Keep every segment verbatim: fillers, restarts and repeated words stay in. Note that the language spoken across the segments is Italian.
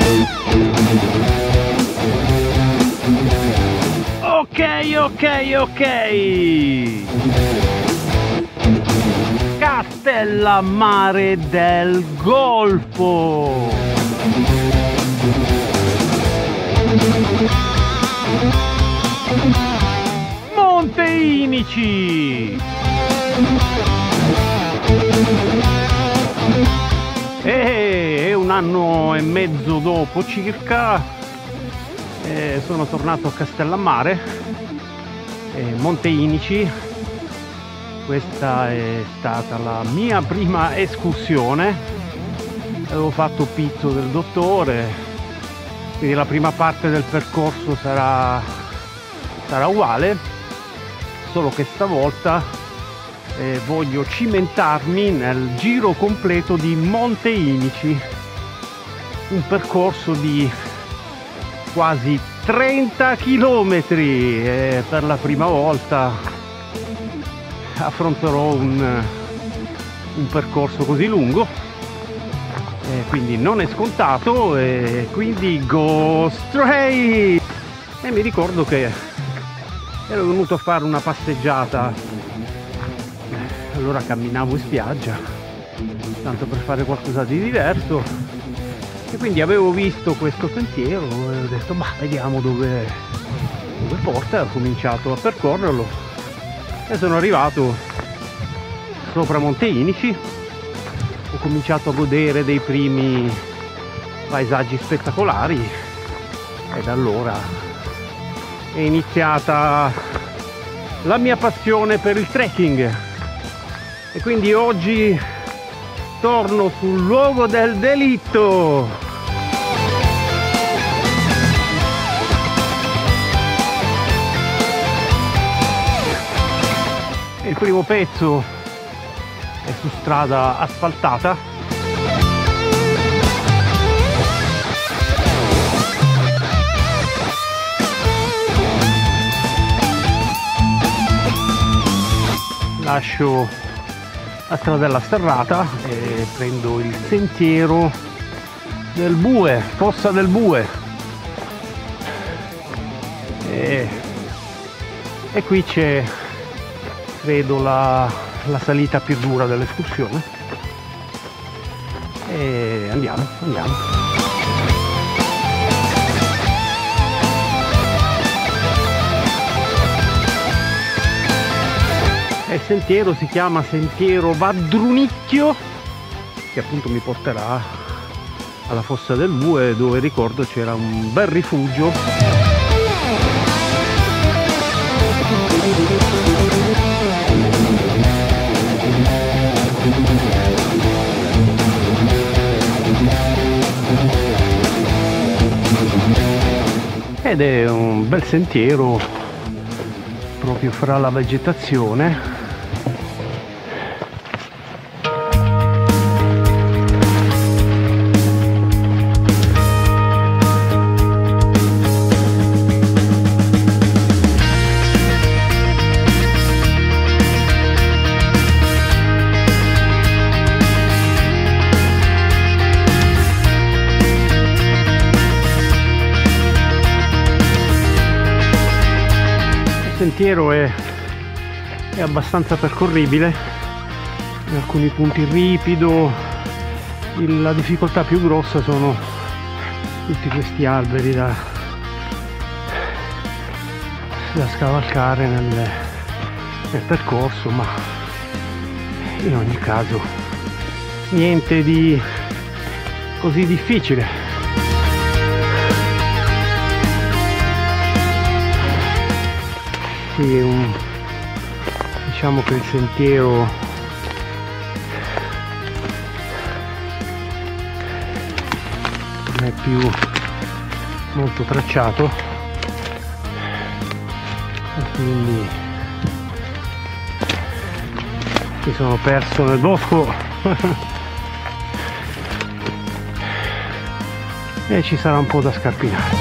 Ok, ok, ok. Castellammare del Golfo. Monte Inici. E un anno e mezzo dopo circa eh, sono tornato a Castellammare, eh, Monte Inici. Questa è stata la mia prima escursione. Avevo fatto Pizzo del Dottore, quindi la prima parte del percorso sarà, sarà uguale, solo che stavolta Eh, voglio cimentarmi nel giro completo di Monte Inici, un percorso di quasi trenta chilometri e per la prima volta affronterò un, un percorso così lungo, e quindi non è scontato, e quindi go straight. E mi ricordo che ero venuto a fare una passeggiata, allora camminavo in spiaggia tanto per fare qualcosa di diverso, e quindi avevo visto questo sentiero e ho detto ma vediamo dove, dove porta. Ho cominciato a percorrerlo e sono arrivato sopra Monte Inici. Ho cominciato a godere dei primi paesaggi spettacolari e da allora è iniziata la mia passione per il trekking. E quindi oggi torno sul luogo del delitto. Il primo pezzo è su strada asfaltata. Lascio la stradella sterrata e prendo il sentiero del Bue, Fossa del Bue, e, e qui c'è credo la, la salita più dura dell'escursione, e andiamo, andiamo. Il sentiero si chiama Sentiero Vadrunicchio, che appunto mi porterà alla Fossa del Bue, dove ricordo c'era un bel rifugio. Ed è un bel sentiero proprio fra la vegetazione. Il sentiero è, è abbastanza percorribile, in alcuni punti ripido. Il, la difficoltà più grossa sono tutti questi alberi da, da scavalcare nel, nel percorso, ma in ogni caso niente di così difficile. Qui è un, diciamo che il sentiero non è più molto tracciato, e quindi mi sono perso nel bosco e ci sarà un po' da scarpinare.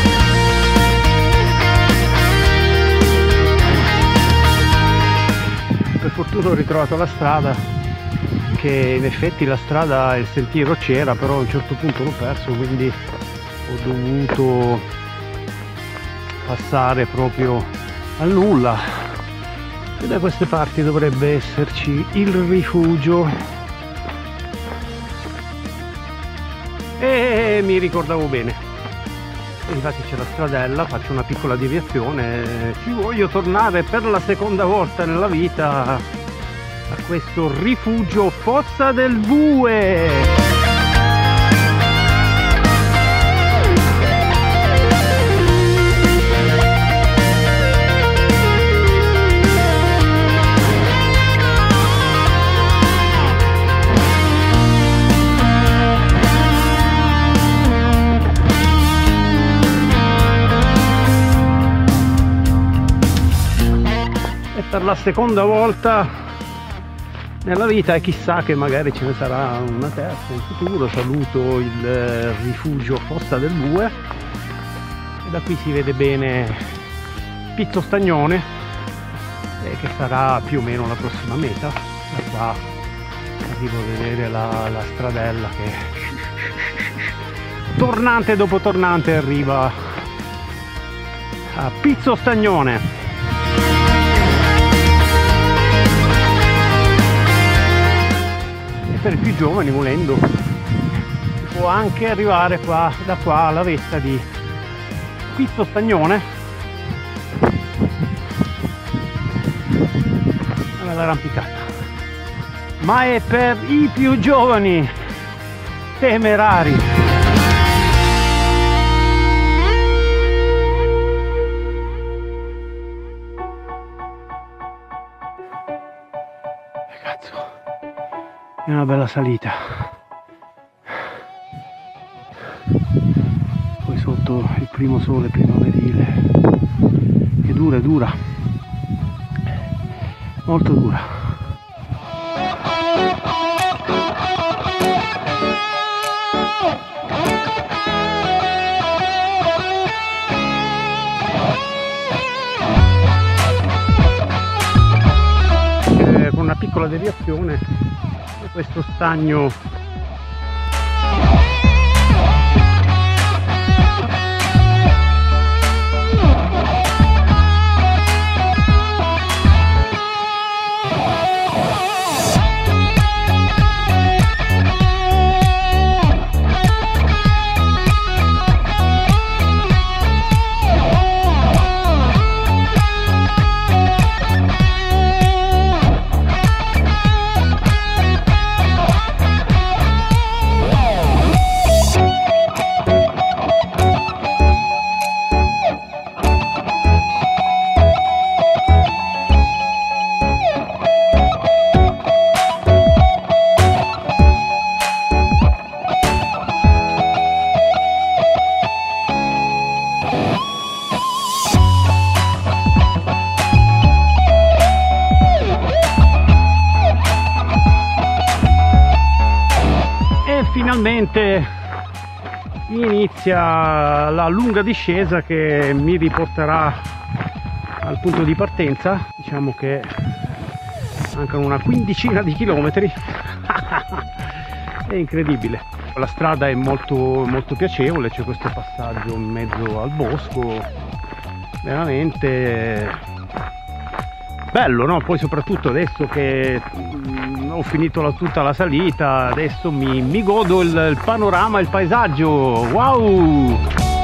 Per fortuna ho ritrovato la strada, che in effetti la strada, il sentiero c'era, però a un certo punto l'ho perso, quindi ho dovuto passare proprio al nulla, e da queste parti dovrebbe esserci il rifugio. E mi ricordavo bene, e infatti c'è la stradella, faccio una piccola deviazione, ci voglio tornare per la seconda volta nella vita a questo rifugio Fossa del Bue. Per la seconda volta nella vita, e chissà che magari ce ne sarà una terza in futuro, saluto il rifugio Fossa del Bue, e da qui si vede bene Pizzo Stagnone, eh, che sarà più o meno la prossima meta. Da qua arrivo a vedere la, la stradella che tornante dopo tornante arriva a Pizzo Stagnone. Per i più giovani, volendo, si può anche arrivare qua, da qua alla vetta di Pizzo Stagnone, una bella arrampicata, ma è per i più giovani temerari. Cazzo, è una bella salita, poi sotto il primo sole primaverile, che dura, è dura, molto dura. Eh, con una piccola deviazione, questo stagno finalmente inizia la lunga discesa che mi riporterà al punto di partenza. Diciamo che mancano una quindicina di chilometri. È incredibile, la strada è molto molto piacevole, c'è questo passaggio in mezzo al bosco, veramente bello, no? Poi soprattutto adesso che mh, ho finito la, tutta la salita, adesso mi, mi godo il, il panorama, il paesaggio. Wow!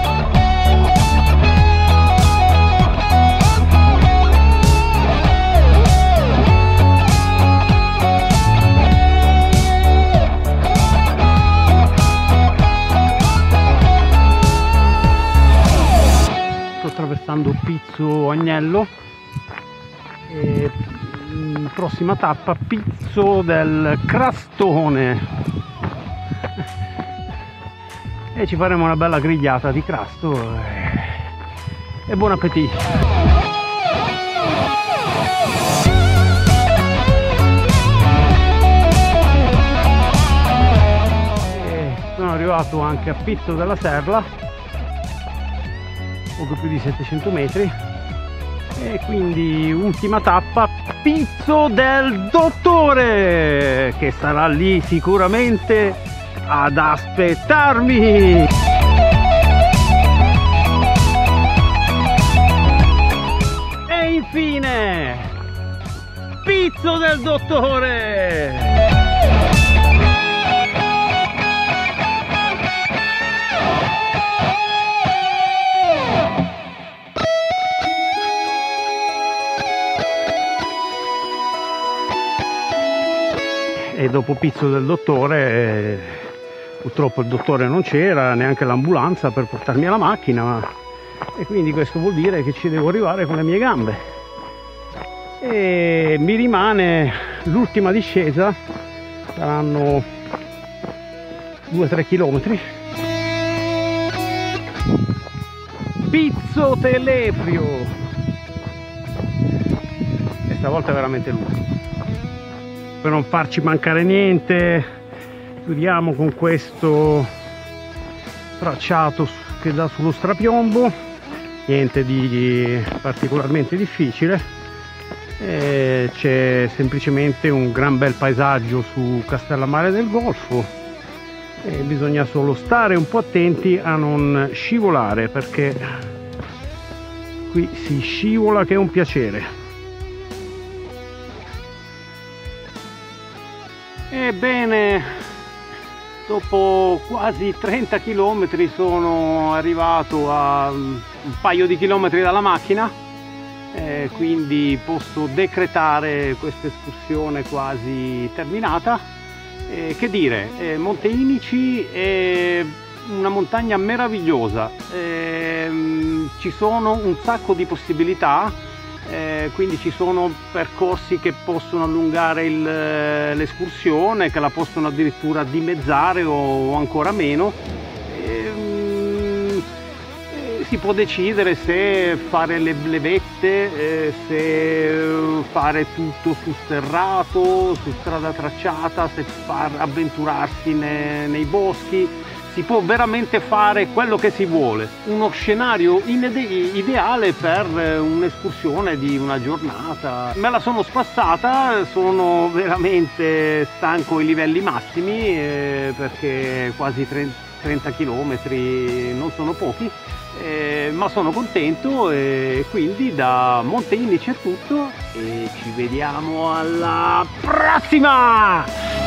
Sto attraversando Pizzo Agnello. E, mh, prossima tappa Pizzo del Crastone, e ci faremo una bella grigliata di crasto e, e buon appetito. E sono arrivato anche a Pizzo della Serla, poco più di settecento metri. E quindi ultima tappa Pizzo del Dottore, che sarà lì sicuramente ad aspettarmi. pizzo del dottore! E dopo pizzo del dottore, eh, purtroppo il dottore non c'era, neanche l'ambulanza per portarmi alla macchina, e quindi questo vuol dire che ci devo arrivare con le mie gambe. E mi rimane l'ultima discesa, saranno due tre chilometri. Pizzo Telefrio! E stavolta è veramente lungo. Per non farci mancare niente, chiudiamo con questo tracciato che dà sullo strapiombo, niente di particolarmente difficile, c'è semplicemente un gran bel paesaggio su Castellammare del Golfo e bisogna solo stare un po' attenti a non scivolare, perché qui si scivola che è un piacere. Ebbene, dopo quasi trenta chilometri sono arrivato a un paio di chilometri dalla macchina, eh, quindi posso decretare questa escursione quasi terminata. Eh, che dire, eh, Monte Inici è una montagna meravigliosa, eh, ci sono un sacco di possibilità. Eh, quindi ci sono percorsi che possono allungare l'escursione, che la possono addirittura dimezzare o ancora meno. Eh, eh, si può decidere se fare le, le vette, eh, se fare tutto su sterrato, su strada tracciata, se far avventurarsi ne, nei boschi. Si può veramente fare quello che si vuole, uno scenario ideale per un'escursione di una giornata. Me la sono spassata, sono veramente stanco ai livelli massimi, eh, perché quasi trenta chilometri non sono pochi, eh, ma sono contento, e quindi da Monte Inici è tutto e ci vediamo alla prossima!